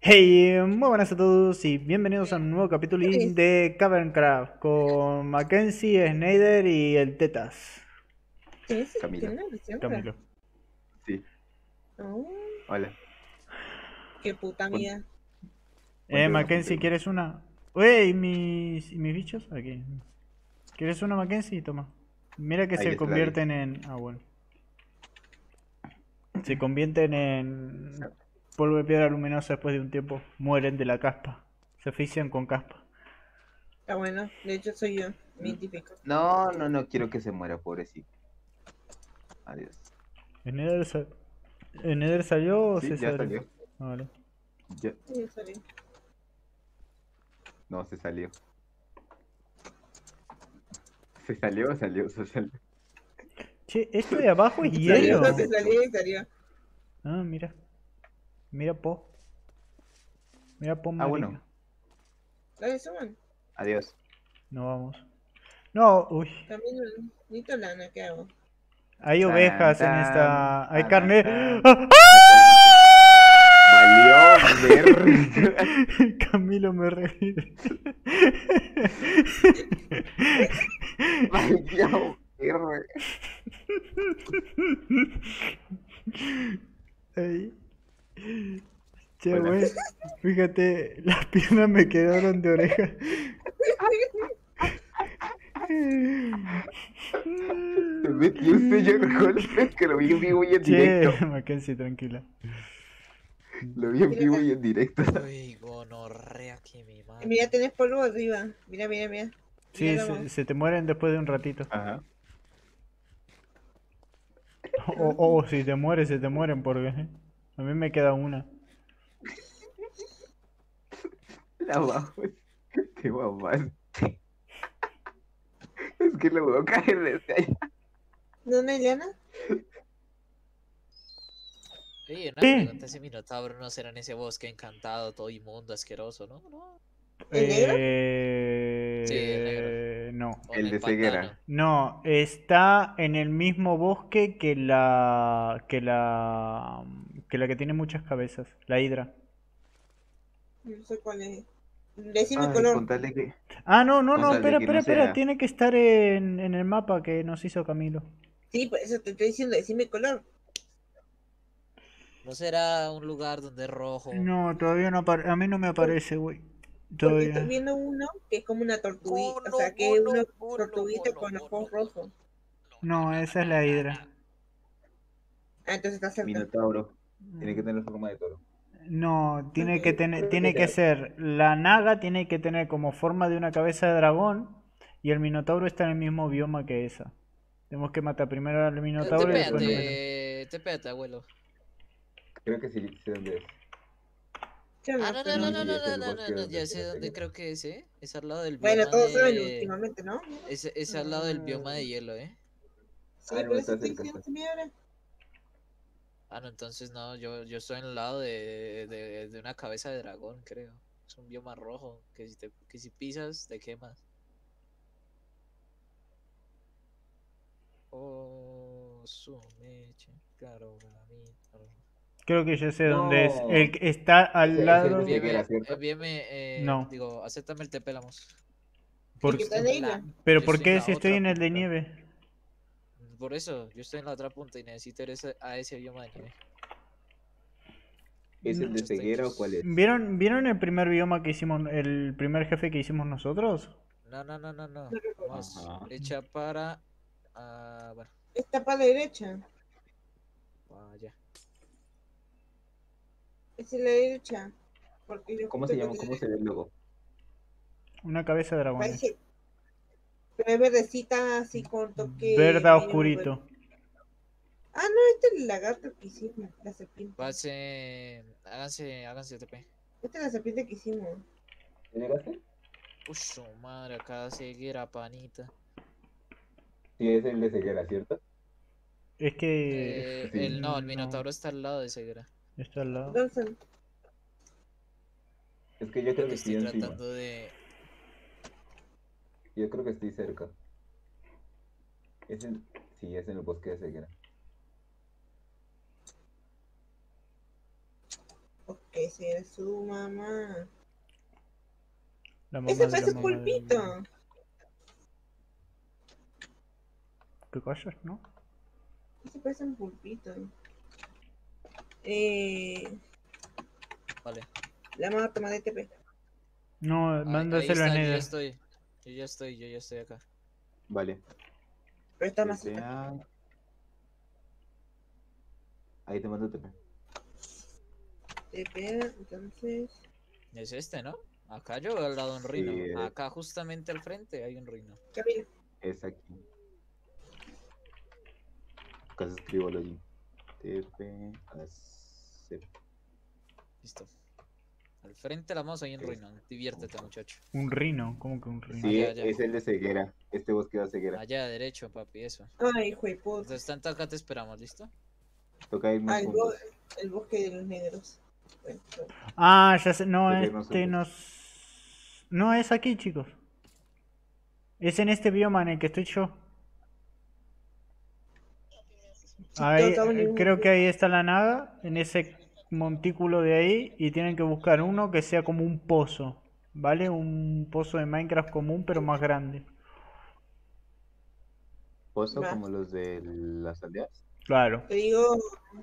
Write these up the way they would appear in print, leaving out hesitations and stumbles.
Hey, muy buenas a todos y bienvenidos a un nuevo capítulo de Caverncraft con Mackenzie, Snyder y el Tetas. Camilo. ¿Tiene una visión? Camilo. Sí, Oh, hola. qué puta Pon- mía. Ponte uno, ponte Mackenzie, uno. ¿quieres una? Uy, ¿y mis bichos? Aquí. ¿Quieres una, Mackenzie? Toma. Mira que Ahí se ya se la di. convierten en... Ah, bueno. Se convierten en polvo de piedra luminosa después de un tiempo. Mueren de la caspa. Se asfixian con caspa. Está bueno. De hecho, soy yo. Me N- identifico. No quiero que se muera, pobrecito. Adiós. ¿Snyder, ¿Snyder salió o Sí, se ya salió? salió. Ah, vale. Ya. Sí, sorry. No, se salió. Se salió, se salió. Che, esto de abajo es Salió, hielo. Se salió y salió. Ah, mira. Mira Po. Mira Po, Ah, marica. bueno. Dale, suban. Adiós. No vamos. No, uy. También necesito lana, ¿qué hago? Hay Tan, ovejas en tan, esta. Hay tan, carne. tan. ¡Ah! Valió ver. Camilo me revive. Valió ver. Ay. Che, Hola. güey. Fíjate, las piernas me quedaron de oreja. Se metió un señor golpe que lo vi en vivo y en Che, directo. Mackenzie, tranquila. Lo vi en Mira vivo acá. y en directo. Uy, gonorrea que me mata. Mira, tenés polvo arriba. Mira, mira, mira. Sí, Mira la se te mueren después de un ratito. Ajá. O si te mueres, se te mueren porque a mí me queda una. La bajo. Te mamás. Es que lo veo caer desde allá. ¿Dónde hay lana? Oye, una ¿Qué? pregunta, ese minotauro no será en ese bosque encantado, todo inmundo, asqueroso, ¿no? No. ¿El negro? Sí, el negro. No. O en El el de pantano. ceguera. No, está en el mismo bosque que la que tiene muchas cabezas, la hidra. No sé cuál es. Decime Ay, color. Ah, no, no, con no, tal de espera, que espera, no espera, sea. tiene que estar en el mapa que nos hizo Camilo. Sí, por eso te estoy diciendo, decime color. ¿No será un lugar donde es rojo? No, todavía no aparece, a mí no me aparece, güey. Porque estoy Todavía. viendo uno que es como una tortuguita. O Gono, sea, que es gono, una gono, tortuguita gono, con gono, ojos gono. rojos. No, esa es la hidra. Ah, entonces está cerca. Minotauro. Tiene que tener forma de toro. No, tiene que tener, Creo que tiene que sea. ser, la naga tiene que tener como forma de una cabeza de dragón y el minotauro está en el mismo bioma que esa. Tenemos que matar primero al minotauro y Creo que después sí nos dónde metemos. es. Tépéate, abuelo. Creo que sí, sé dónde es. Yo Ah, no, no, no, pero... no, Sí, no, sí, no, es no, el no, no, bosque no, donde ya está sé la dónde ceguera. creo que es, ¿eh? Es al lado del Bueno, bioma todos saben de... últimamente, ¿no? Es al lado del bioma de hielo, ¿eh? Sí, Ah, no, por eso está estoy cerca, diciendo está. que me ahora. Ah, no, entonces no, yo estoy en el lado de una cabeza de dragón, creo. Es un bioma rojo, que si pisas te quemas. Oh, su mecha, claro, para mí. Claro. Creo que ya sé dónde es. El No. que está al Ese es el de lado. ceguera, ¿cierto? No. Digo, acéptame el tepélamos. El Por... que Yo está estoy en la en isla. Pero yo ¿por estoy en qué la si estoy otra en el de punta. nieve? Por eso, yo estoy en la otra punta y necesito ir a ese bioma de nieve. ¿Es No. el de Muchos ceguera o cuál techos. es? ¿Vieron el primer bioma que hicimos, el primer jefe que hicimos nosotros? No, no, no, no, no. No recuerdo. Vamos, Ajá. hecha para... bueno, Está para la derecha. vaya. Es en la derecha. Porque yo ¿Cómo justo se llama? encontré. ¿Cómo se ve el logo? Una cabeza de dragón es. Parece. Pero es verdecita así con toque Verda medio verde. oscurito. Ah, no, este es el lagarto que hicimos. La serpiente. Háganse TP. Esta es la serpiente que hicimos. ¿Te llegaste? Uy, su madre, acá ceguera, panita. Sí, es el de ceguera, ¿cierto? Es que... Sí. No, el No, minotauro está al lado de ceguera. está al lado. Entonces, Es que yo creo Porque que estoy estoy encima. tratando de... Yo creo que estoy cerca. Es en... Sí, es en el bosque de ceguera. Ok, si era su mamá. La Ese mamá de la parece mamá de... pulpito. ¿Qué cosas, no? Ese parece un pulpito. Eh, Vale. la vamos a tomar de TP. No, Ahí mándaselo a está, yo ya Snyder. estoy. Yo ya estoy acá. Vale. Pero está más cerca. TPA. Ahí te mando TP. TP, entonces. Es este, ¿no? Acá yo veo al lado un Sí, rino. Acá justamente al frente hay un rino. Camino. es aquí. Acá se escribo login. TP. Acepto. Listo. Al frente de la mouse hay un Ok. rino. Diviértete, muchacho. Un rino, ¿cómo que un rino? Sí, Allá. es el de ceguera. Este bosque da ceguera. Allá derecho, papi, eso. Ay, hijo de puta. Entonces, tanto acá te esperamos, ¿listo? Toca irnos Ah, juntos. el bosque de los negros. Bueno, Ah, ya sé, no, Toca irnos este juntos. nos... No es aquí, chicos. Es en este bioma en el que estoy yo. sí, Ahí, estamos en el mismo creo que bioma. ahí está la naga, en ese montículo de ahí, y tienen que buscar uno que sea como un pozo, ¿vale? Un pozo de Minecraft común, pero más grande. Pozo Va. como los de las aldeas. Claro. Te digo.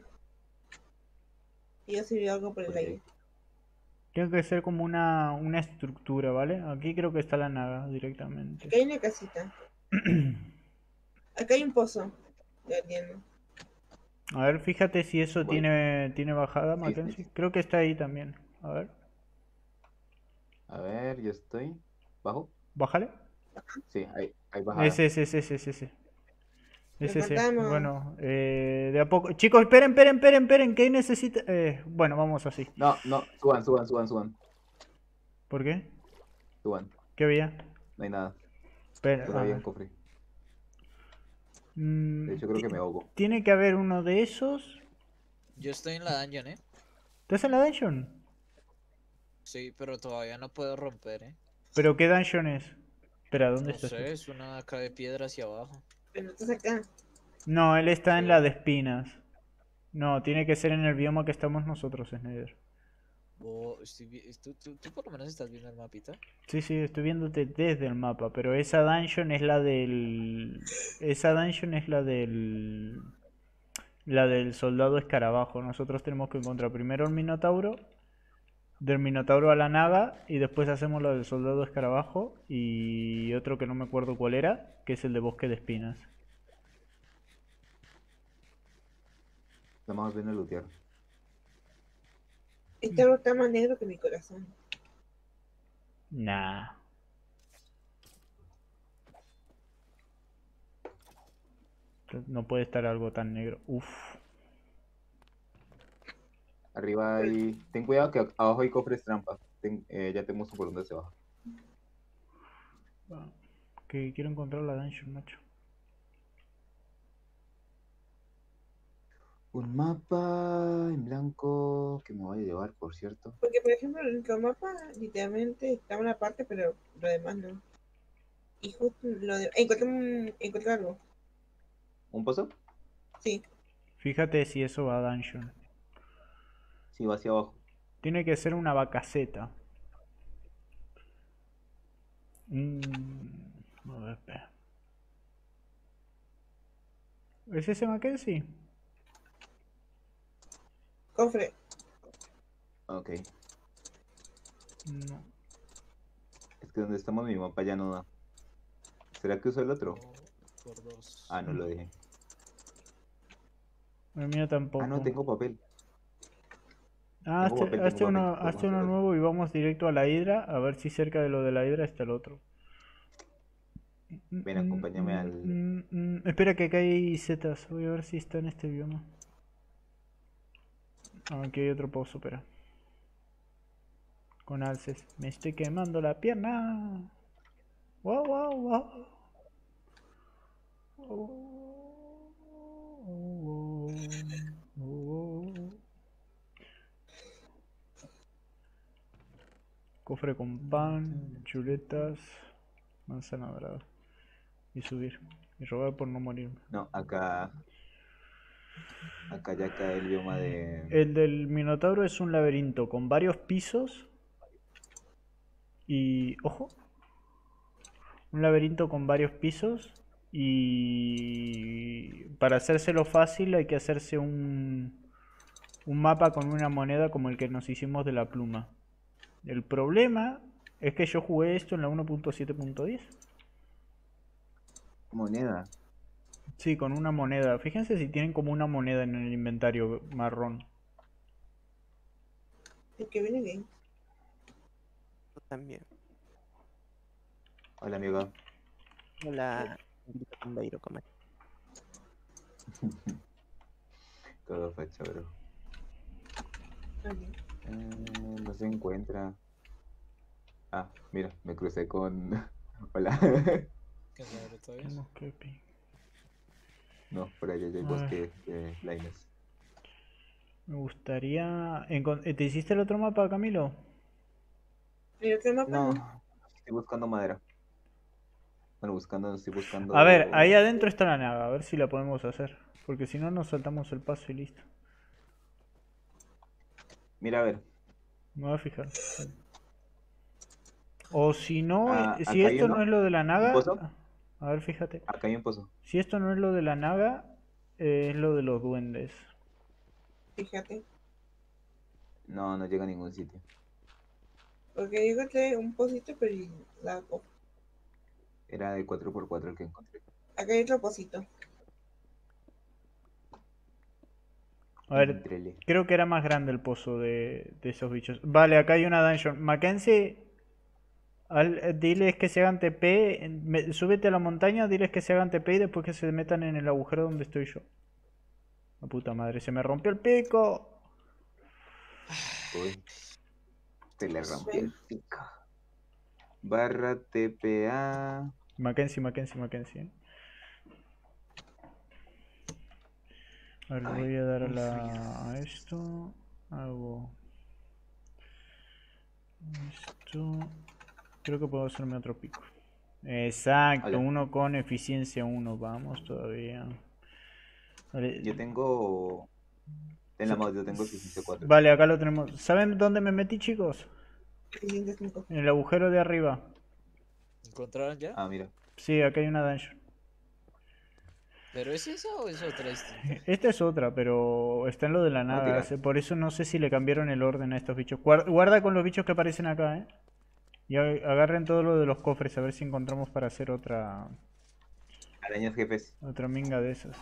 Yo si veo algo por el Ok. aire. Tiene que ser como una estructura, ¿vale? Aquí creo que está la naga directamente. Acá hay una casita. Acá hay un pozo. Ya entiendo. A ver, fíjate si eso Voy. tiene bajada, Sí, sí. Mackenzie. Creo que está ahí también. A ver, A ver, yo estoy. ¿Bajo? bájale. Sí, hay bajada. Ese. Nos Ese. matamos. Bueno, de a poco. Chicos, esperen. ¿Qué necesita? Bueno, vamos así. No, no, suban. ¿Por qué? Suban. ¿Qué había? No hay nada. Espera, Solo había un cofre. De hecho, creo que me ahogo. tiene que haber uno de esos. Yo estoy en la dungeon, ¿eh? ¿Estás en la dungeon? Sí, pero todavía no puedo romper, ¿eh? ¿Pero qué dungeon es? Espera, ¿dónde No estás tú? sé, es una acá de piedra hacia abajo. Pero no estás acá. No, él está en la Sí. de espinas. No, tiene que ser en el bioma que estamos nosotros, Snyder. ¿Tú por lo menos estás viendo el mapita? Sí, estoy viéndote desde el mapa, pero esa dungeon es la del... Esa dungeon es la del... La del soldado escarabajo. Nosotros tenemos que encontrar primero el Minotauro, del Minotauro a la naga, y después hacemos la del soldado escarabajo y otro que no me acuerdo cuál era, que es el de bosque de espinas. Nada más ven a lootear. Este árbol está más negro que mi corazón. Nah. No puede estar algo tan negro. Uf. Arriba hay. Ten cuidado que abajo hay cofres trampa. Ya te muestro por dónde se baja. Que quiero encontrar la dungeon, macho. Un mapa en blanco que me voy a llevar, por cierto. Porque, por ejemplo, en el mapa literalmente está una parte, pero lo demás no. Y justo lo de... encontré algo. ¿Un pozo? Sí. Fíjate si eso va a dungeon. Sí, va hacia abajo. Tiene que ser una vacaceta. A ver, espera. ¿Es ese Mackenzie? Cofre. Ok. No. Es que donde estamos mi mapa ya no da. ¿Será que uso el otro? Por dos. Ah, no lo dejé. El mío tampoco. Ah, no, tengo papel. Ah, Tengo papel, tengo papel. Podemos hazte hacer uno algo. nuevo y vamos directo a la hidra. A ver si cerca de lo de la hidra está el otro. Ven, acompáñame al. Espera que acá hay setas. Voy a ver si está en este bioma. Ah, aquí hay otro pozo, espera. Con alces. Me estoy quemando la pierna. Wow. Cofre con pan, chuletas, manzana dorada. Y subir. Y robar por no morirme. No, acá. Acá ya cae el bioma de... El del Minotauro es un laberinto con varios pisos y... Ojo. Un laberinto con varios pisos y... Para hacérselo fácil hay que hacerse un mapa con una moneda como el que nos hicimos de la pluma. El problema es que yo jugué esto en la 1.7.10. moneda. Sí, con una moneda. Fíjense si tienen como una moneda en el inventario marrón. El que viene bien. Yo también. Hola, amigo. Hola, Beiro, ¿cómo estás? Todo facha, bro. Ok. No se encuentra. Ah, mira, me crucé con... Hola. ¿Qué raro todavía? Tenemos que pi- No, por allá ya hay A bosque de Laines. Me gustaría... ¿Te hiciste el otro mapa, Camilo? ¿El otro mapa No, no? estoy buscando madera. Bueno, estoy A ver, ahí buscando... adentro está la naga, a ver si la podemos hacer. Porque si no, nos saltamos el paso y listo. Mira, a ver, Me voy a fijar. O si no, si acá hay esto no uno, es lo de la un pozo. naga... A ver, fíjate. Acá hay un pozo. Si esto no es lo de la naga, es lo de los duendes. Fíjate. No, no llega a ningún sitio. Porque yo encontré un pocito, pero Era de 4x4 el que encontré. acá hay otro pocito. A ver, Entrele. creo que era más grande el pozo de esos bichos. Vale, acá hay una dungeon. Mackenzie, diles que se hagan TP. Súbete a la montaña, diles que se hagan TP y después que se metan en el agujero donde estoy yo. La puta madre, se me rompió el pico. Uy, se le rompió el pico. Barra TPA. Mackenzie, Mackenzie, Mackenzie. A ver, le Ay, voy a dar un a esto. Hago esto. Creo que puedo hacerme otro pico. Exacto, Hola. uno con eficiencia 1. Vamos todavía. Vale, Yo tengo... En la mouse yo tengo eficiencia 4. vale, acá lo tenemos. ¿Saben dónde me metí, chicos? 605. En el agujero de arriba. ¿Encontraron ya? Ah, mira. Sí, acá hay una dungeon. ¿Pero es esa o es otra distinta? Esta es otra, pero está en lo de la Voy a naga. tirar. Por eso no sé si le cambiaron el orden a estos bichos. Guarda con los bichos que aparecen acá, ¿eh? Y agarren todo lo de los cofres, a ver si encontramos para hacer otra Arañas jefes. minga de esas.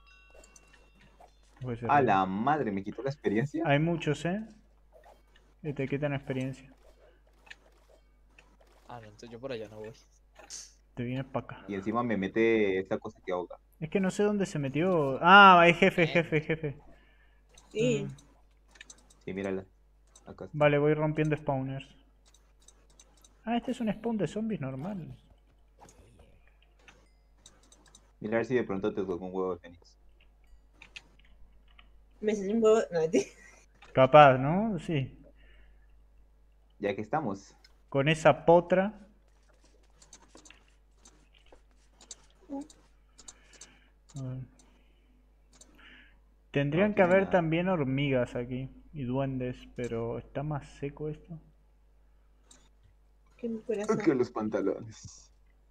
Puede ser A bien. la madre, me quitó la experiencia. Hay muchos, ¿eh? Y te quitan experiencia. Ah, no, entonces yo por allá no voy. Te vienes para acá. Y encima me mete esta cosa que ahoga. Es que no sé dónde se metió. Ah, hay jefe, Bien. jefe. Sí. Sí, mírala. Acá está. Vale, voy rompiendo spawners. Ah, este es un spawn de zombies normal. Mira a ver si de pronto te tocó un huevo de fénix. Me salió un huevo. No, Capaz, ¿no? Sí. Ya que estamos. Con esa potra. A ver. Tendrían No que tiene haber nada. también hormigas aquí. Y duendes, pero está más seco esto. que mi corazón. Que los pantalones.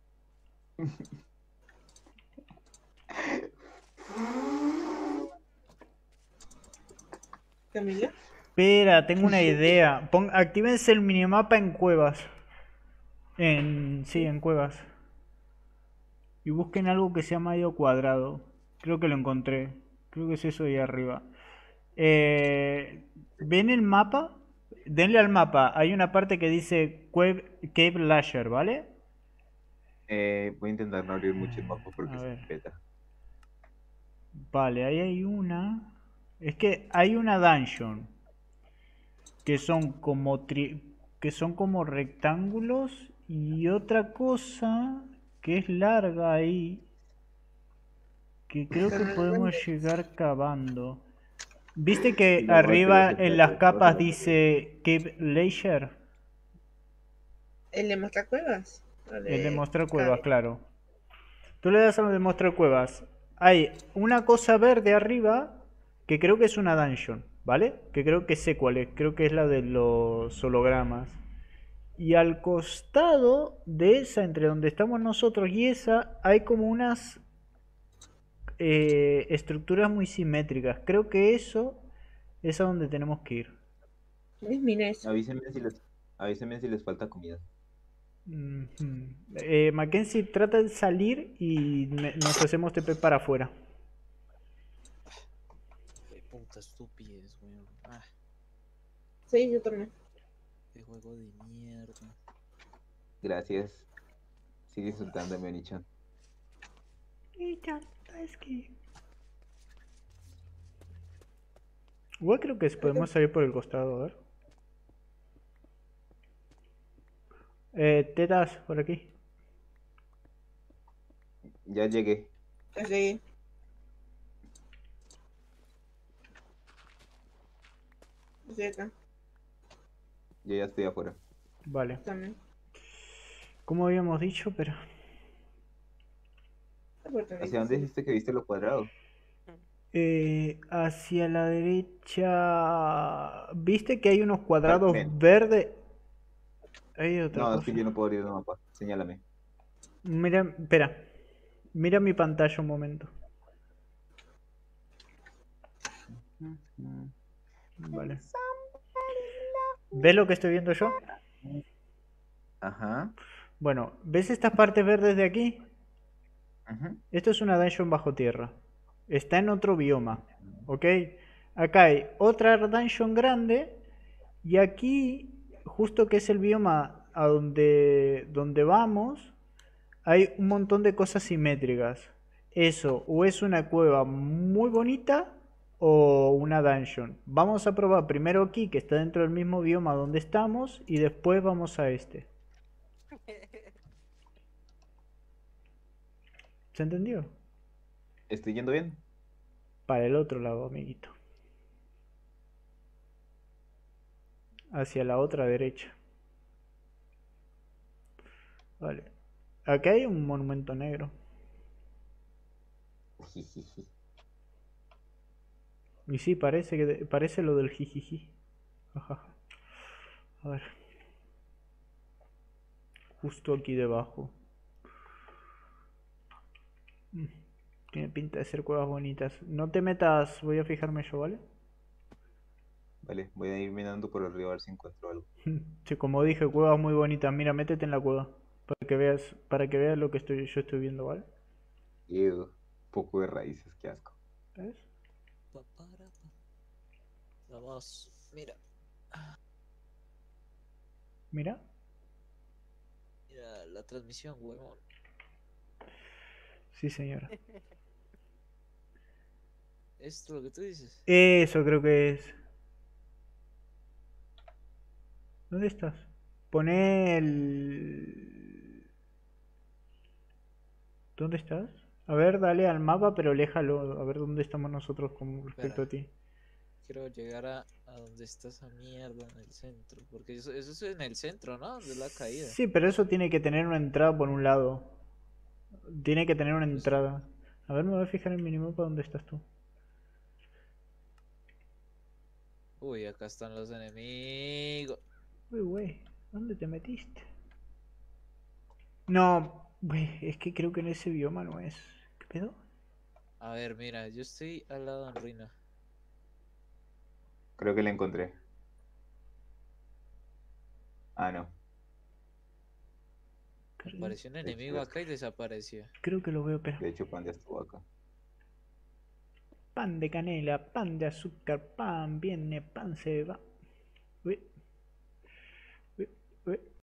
Camila. Espera, tengo una idea. Actívense el minimapa en cuevas. Sí, en cuevas. Y busquen algo que sea medio cuadrado. Creo que lo encontré. Creo que es eso de ahí arriba. ¿Ven el mapa? Denle al mapa. Hay una parte que dice Cave Lasher, ¿vale? Voy a intentar no abrir mucho el mapa porque A se ver. peta. Vale, ahí hay una. Es que hay una dungeon que son como rectángulos y otra cosa que es larga ahí que creo que podemos llegar cavando. ¿Viste que Y la madre arriba se en las peta, capas ¿no? dice Cave Lasher? ¿El de mostrar cuevas? ¿O El de mostrar cuevas, Cabe? claro. Tú le das a lo de mostrar cuevas. hay una cosa verde arriba que creo que es una dungeon, ¿vale? Que creo que sé cuál es, creo que es la de los hologramas. Y al costado de esa, entre donde estamos nosotros y esa, hay como unas estructuras muy simétricas. Creo que eso es a donde tenemos que ir. Mira eso. Avísenme si les falta comida. Ujú. Mackenzie, trata de salir y nos hacemos TP para afuera. Qué puta estupidez, weón. Ah, Sí, yo también. qué juego de mierda. Gracias. Sigue insultándome, Nichan. Igual creo que podemos salir por el costado, a ver. Tetas, por aquí. Ya llegué. Ya llegué. Estoy acá Yo ya estoy afuera. Vale. también. Como habíamos dicho, pero... La puerta ¿Hacia dónde dijiste que viste lo cuadrado? hacia la derecha... ¿Viste que hay unos cuadrados Ven. verdes? Hay otra No, es cosa. que yo no puedo abrir el mapa. Señálame. Mira, espera. Mira mi pantalla un momento. Vale. ¿Ves lo que estoy viendo yo? Ajá. Bueno, ¿ves estas partes verdes de aquí? Ajá. Esto es una dungeon bajo tierra. Está en otro bioma. ¿Ok? Acá hay otra dungeon grande. Y aquí, justo que es el bioma a donde vamos, hay un montón de cosas simétricas. Eso, o es una cueva muy bonita o una dungeon. Vamos a probar primero aquí, que está dentro del mismo bioma donde estamos, y después vamos a este. ¿Se entendió? ¿Estoy yendo bien? Para el otro lado, amiguito. Hacia la otra derecha. Vale. Acá hay un monumento negro. Jijiji. Y sí, parece lo del jijiji. Jajaja. A ver. Justo aquí debajo. Tiene pinta de ser cuevas bonitas. No te metas, voy a fijarme yo, ¿vale? Vale, voy a ir mirando por arriba a ver si encuentro algo. Sí, como dije, cuevas muy bonitas. Mira, métete en la cueva. Para que veas lo que yo estoy viendo, ¿vale? Ew, poco de raíces, qué asco. ¿Ves? Vamos, mira. Mira. Mira la transmisión, huevón. Sí, señora. ¿Esto es lo que tú dices? Eso creo que es. ¿Dónde estás? Poné el... ¿Dónde estás? A ver, dale al mapa, pero léjalo. A ver dónde estamos nosotros con respecto Espera. a ti. Quiero llegar a donde está esa mierda en el centro. Porque eso es en el centro, ¿no? De la caída. Sí, pero eso tiene que tener una entrada por un lado. Tiene que tener una Pues- entrada. A ver, me voy a fijar en el minimapa dónde estás tú. Uy, acá están los enemigos. Uy, güey, ¿dónde te metiste? No, güey, es que creo que en ese bioma no es. ¿Qué pedo? A ver, mira, yo estoy al lado en ruina. Creo que la encontré. Ah, no. Apareció un enemigo acá y desapareció. Creo que lo veo, pero... De hecho, Panda estuvo acá. Pan de canela, pan de azúcar, pan viene, pan se va. Uy. Uy, uy.